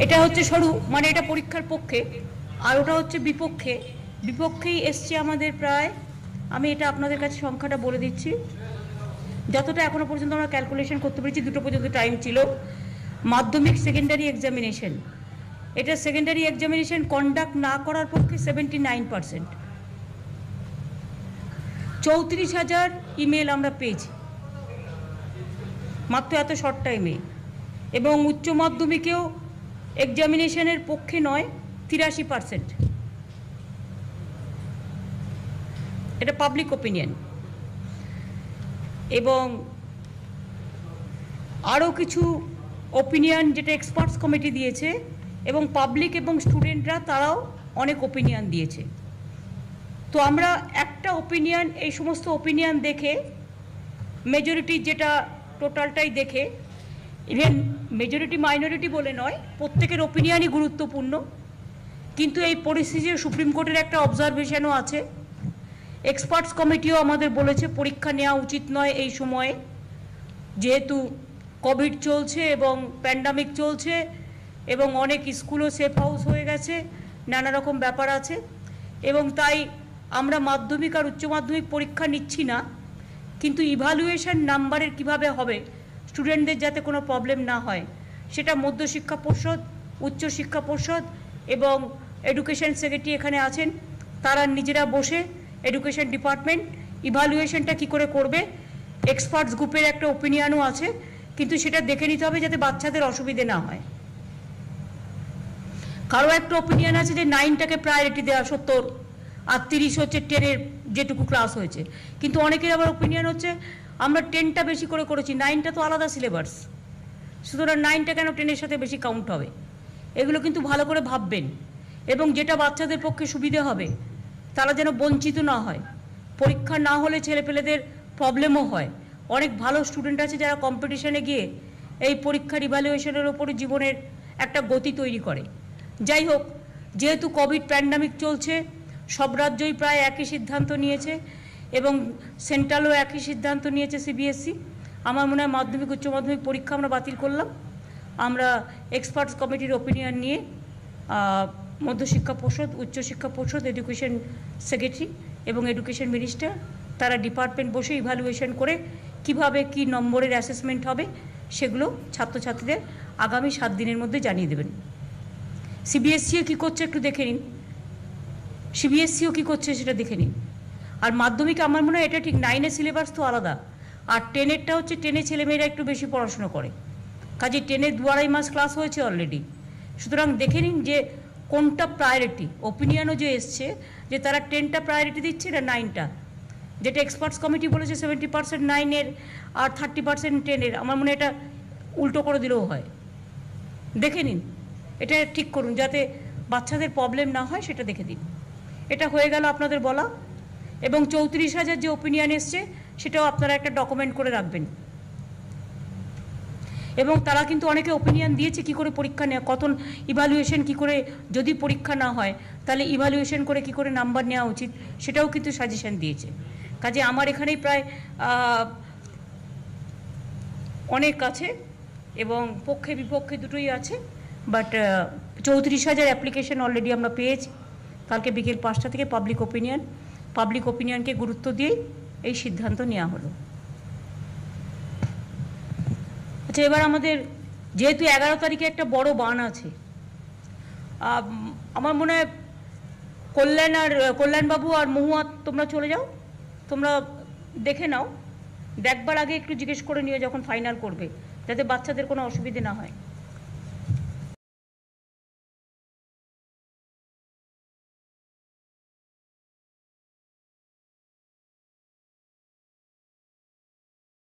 এটা হচ্ছে সরু, মানে এটা পরীক্ষার পক্ষে, আর ওটা হচ্ছে বিপক্ষে। বিপক্ষেই এসছে আমাদের প্রায়, আমি এটা আপনাদের কাছে সংখ্যাটা বলে দিচ্ছি, যতটা এখনো পর্যন্ত আমরা ক্যালকুলেশন করতে পেরেছি, 2টো পর্যন্ত টাইম ছিল। মাধ্যমিক সেকেন্ডারি এক্সামিনেশন, এটা সেকেন্ডারি এক্সামিনেশন কন্ডাক্ট না করার পক্ষে 79%। 34,000 ইমেল আমরা পেয়েছি মাত্র এত শর্ট টাইমে। এবং উচ্চ মাধ্যমিকেও এক্সামিনেশনের পক্ষে নয় 83%। এটা পাবলিক ওপিনিয়ন। এবং আরও কিছু ওপিনিয়ন যেটা এক্সপার্টস কমিটি দিয়েছে, এবং পাবলিক এবং স্টুডেন্টরা তারাও অনেক ওপিনিয়ন দিয়েছে। তো আমরা একটা ওপিনিয়ন, এই সমস্ত ওপিনিয়ন দেখে মেজরিটি যেটা টোটালটাই দেখে, ইভেন মেজরিটি মাইনরিটি বলে নয়, প্রত্যেকের ওপিনিয়নই গুরুত্বপূর্ণ। কিন্তু এই পরিস্থিতিতে সুপ্রিম কোর্টের একটা অবজারভেশনও আছে। এক্সপার্টস কমিটিও আমাদের বলেছে পরীক্ষা নেওয়া উচিত নয় এই সময়ে, যেহেতু কোভিড চলছে এবং প্যান্ডামিক চলছে এবং অনেক স্কুলও সেফ হাউস হয়ে গেছে, নানা রকম ব্যাপার আছে। এবং তাই আমরা মাধ্যমিক আর উচ্চ মাধ্যমিক পরীক্ষা নিচ্ছি না, কিন্তু ইভ্যালুয়েশন নাম্বারের কিভাবে হবে, স্টুডেন্টদের যাতে কোনো প্রবলেম না হয়, সেটা মধ্যশিক্ষা পর্ষদ, উচ্চশিক্ষা পর্ষদ এবং এডুকেশন সেক্রেটারি এখানে আছেন, তারা নিজেরা বসে এডুকেশন ডিপার্টমেন্ট ইভ্যালুয়েশনটা কী করে করবে, এক্সপার্টস গ্রুপের একটা ওপিনিয়নও আছে, কিন্তু সেটা দেখে নিতে হবে যাতে বাচ্চাদের অসুবিধে না হয়। কারো একটা ওপিনিয়ন আছে যে 9টাকে প্রায়োরিটি দেওয়া 70, আর 30 হচ্ছে 10-এর যেটুকু ক্লাস হয়েছে। কিন্তু অনেকের আবার ওপিনিয়ন হচ্ছে আমরা 10টা বেশি করে করেছি, 9টা তো আলাদা সিলেবাস, সুতরাং 9টা কেন 10-এর সাথে বেশি কাউন্ট হবে। এগুলো কিন্তু ভালো করে ভাববেন, এবং যেটা বাচ্চাদের পক্ষে সুবিধে হবে তারা যেন বঞ্চিত না হয়। পরীক্ষা না হলে ছেলেপেলেদের প্রবলেমও হয়। অনেক ভালো স্টুডেন্ট আছে যারা কম্পিটিশনে গিয়ে এই পরীক্ষার ইভ্যালুয়েশনের ওপরে জীবনের একটা গতি তৈরি করে। যাই হোক, যেহেতু কোভিড প্যান্ডামিক চলছে, সব রাজ্যই প্রায় একই সিদ্ধান্ত নিয়েছে এবং সেন্ট্রালও একই সিদ্ধান্ত নিয়েছে, সিবিএসসি। আমার মনে হয় মাধ্যমিক উচ্চ মাধ্যমিক পরীক্ষা আমরা বাতিল করলাম। আমরা এক্সপার্টস কমিটির ওপিনিয়ন নিয়ে মধ্যশিক্ষা পর্ষদ, উচ্চশিক্ষা পর্ষদ, এডুকেশন সেক্রেটারি এবং এডুকেশন মিনিস্টার, তারা ডিপার্টমেন্ট বসে ইভ্যালুয়েশন করে কিভাবে কি নম্বরের অ্যাসেসমেন্ট হবে সেগুলো ছাত্রছাত্রীদের আগামী 7 দিনের মধ্যে জানিয়ে দেবেন। সিবিএসসিও কী করছে একটু দেখে নিন, সিবিএসসিও কী করছে সেটা দেখে নিন। আর মাধ্যমিকে আমার মনে হয় এটা ঠিক, 9-এর সিলেবাস তো আলাদা, আর 10-এরটা হচ্ছে 10-এ ছেলেমেয়েরা একটু বেশি পড়াশুনো করে, কাজে 10-এর 2-2.5 মাস ক্লাস হয়েছে অলরেডি। সুতরাং দেখে নিন যে কোনটা প্রায়োরিটি। ওপিনিয়নও যে এসছে যে তারা 10টা প্রায়োরিটি দিচ্ছে না 9টা, যেটা এক্সপার্টস কমিটি বলেছে 70% 9-এর আর 30% 10-এর। আমার মনে হয় এটা উল্টো করে দিলেও হয়। দেখে নিন, এটা ঠিক করুন যাতে বাচ্চাদের প্রবলেম না হয়, সেটা দেখে দিন। এটা হয়ে গেল আপনাদের বলা। এবং 34,000 যে ওপিনিয়ন এসছে সেটাও আপনারা একটা ডকুমেন্ট করে রাখবেন। এবং তারা কিন্তু অনেকে ওপিনিয়ন দিয়েছে কী করে পরীক্ষা নেওয়া, কত ইভ্যালুয়েশন কী করে, যদি পরীক্ষা না হয় তাহলে ইভ্যালুয়েশন করে কী করে নাম্বার নেওয়া উচিত, সেটাও কিন্তু সাজেশন দিয়েছে। কাজে আমার এখানেই প্রায় অনেক আছে এবং পক্ষে বিপক্ষে দুটোই আছে। বাট 34,000 অ্যাপ্লিকেশন অলরেডি আমরা পেয়েছি। কালকে বিকেল 5টা থেকে পাবলিক ওপিনিয়নকে গুরুত্ব দিয়েই এই সিদ্ধান্ত নেওয়া হলো। আচ্ছা, এবার আমাদের যেহেতু 11 তারিখে একটা বড় বান আছে, আমার মনে হয় কল্যাণবাবু আর মহুয়া তোমরা চলে যাও, তোমরা দেখে নাও, দেখবার আগে একটু জিজ্ঞেস করে নিও যখন ফাইনাল করবে, যাতে বাচ্চাদের কোনো অসুবিধে না হয়।